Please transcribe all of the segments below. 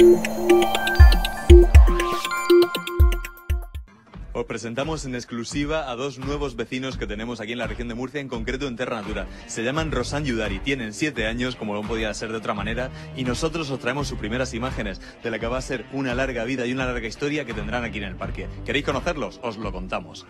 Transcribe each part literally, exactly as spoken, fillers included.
Os presentamos en exclusiva a dos nuevos vecinos que tenemos aquí en la región de Murcia, en concreto en Terra Natura. Se llaman Rosan y Udari, tienen siete años, como no podía ser de otra manera, y nosotros os traemos sus primeras imágenes de la que va a ser una larga vida y una larga historia que tendrán aquí en el parque. ¿Queréis conocerlos? Os lo contamos.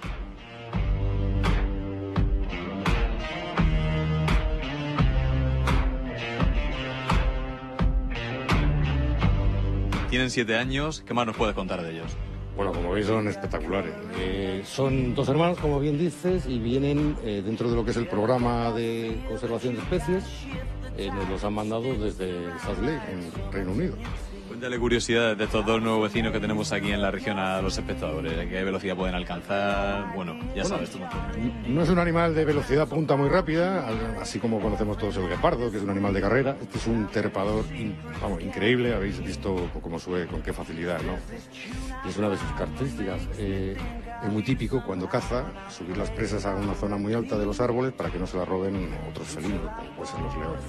Tienen siete años, ¿qué más nos puedes contar de ellos? Bueno, como veis son espectaculares. Eh, son dos hermanos, como bien dices, y vienen eh, dentro de lo que es el programa de conservación de especies. Eh, nos los han mandado desde South Lake, en Reino Unido. Cuéntale curiosidades de estos dos nuevos vecinos que tenemos aquí en la región a los espectadores. ¿Qué velocidad pueden alcanzar? Bueno, ya bueno, sabes tú. No es un animal de velocidad punta muy rápida, así como conocemos todos el guepardo, que es un animal de carrera. Este es un trepador, vamos, increíble. Habéis visto cómo sube, con qué facilidad, ¿no? Y es una de sus características. Eh, es muy típico cuando caza subir las presas a una zona muy alta de los árboles para que no se las roben otros felinos, como pueden ser los leones.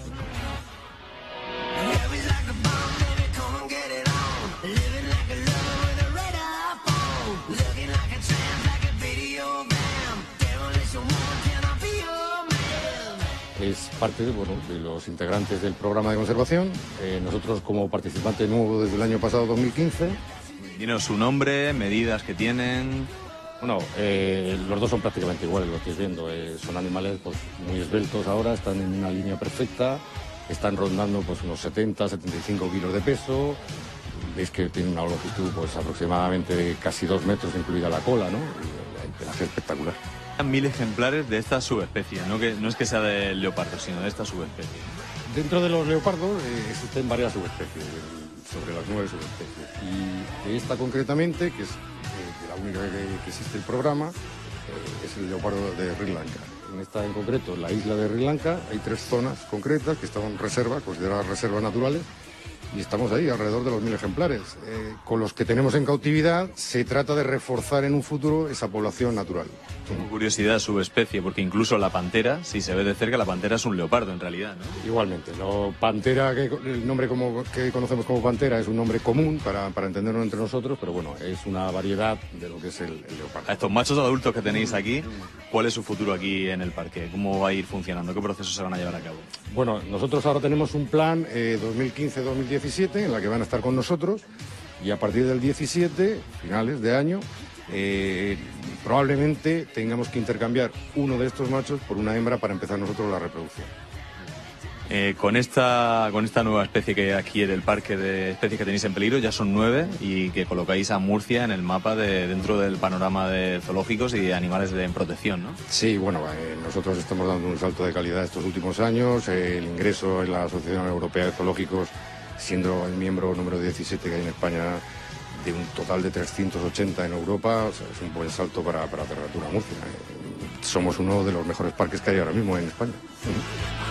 Es parte de, bueno, de los integrantes del programa de conservación. Eh, nosotros, como participante nuevo desde el año pasado, dos mil quince. Dinos su nombre, medidas que tienen. Bueno, eh, los dos son prácticamente iguales, lo estáis viendo. Eh, son animales pues, muy esbeltos ahora, están en una línea perfecta, están rondando pues, unos setenta, setenta y cinco kilos de peso. Veis que tiene una longitud pues, aproximadamente de casi dos metros, incluida la cola, ¿no? Y el pelaje espectacular. Mil ejemplares de esta subespecie, ¿no? Que no es que sea del leopardo, sino de esta subespecie. Dentro de los leopardos eh, existen varias subespecies, sobre las nueve subespecies. Y de esta concretamente, que es eh, la única que, que existe el programa, eh, es el leopardo de Sri Lanka. En esta en concreto, en la isla de Sri Lanka, hay tres zonas concretas que están en reserva, consideradas reservas naturales, y estamos ahí, alrededor de los mil ejemplares. Eh, con los que tenemos en cautividad, se trata de reforzar en un futuro esa población natural. Tengo curiosidad, subespecie, porque incluso la pantera, si se ve de cerca, la pantera es un leopardo en realidad, ¿no? Igualmente, lo pantera, que, el nombre como, que conocemos como pantera es un nombre común para, para entenderlo entre nosotros, pero bueno, es una variedad de lo que es el, el leopardo. A estos machos adultos que tenéis aquí, ¿cuál es su futuro aquí en el parque? ¿Cómo va a ir funcionando? ¿Qué procesos se van a llevar a cabo? Bueno, nosotros ahora tenemos un plan eh, dos mil quince dos mil diecisiete en la que van a estar con nosotros, y a partir del diecisiete, finales de año, eh, probablemente tengamos que intercambiar uno de estos machos por una hembra para empezar nosotros la reproducción. Eh, con esta con esta nueva especie que adquiere el parque de especies que tenéis en peligro, ya son nueve, y que colocáis a Murcia en el mapa de dentro del panorama de zoológicos y animales de, en protección, ¿no? Sí, bueno, eh, nosotros estamos dando un salto de calidad estos últimos años. Eh, el ingreso en la Asociación Europea de Zoológicos, siendo el miembro número diecisiete que hay en España, de un total de trescientos ochenta en Europa, o sea, es un buen salto para, para Terra Natura Murcia. Eh, somos uno de los mejores parques que hay ahora mismo en España.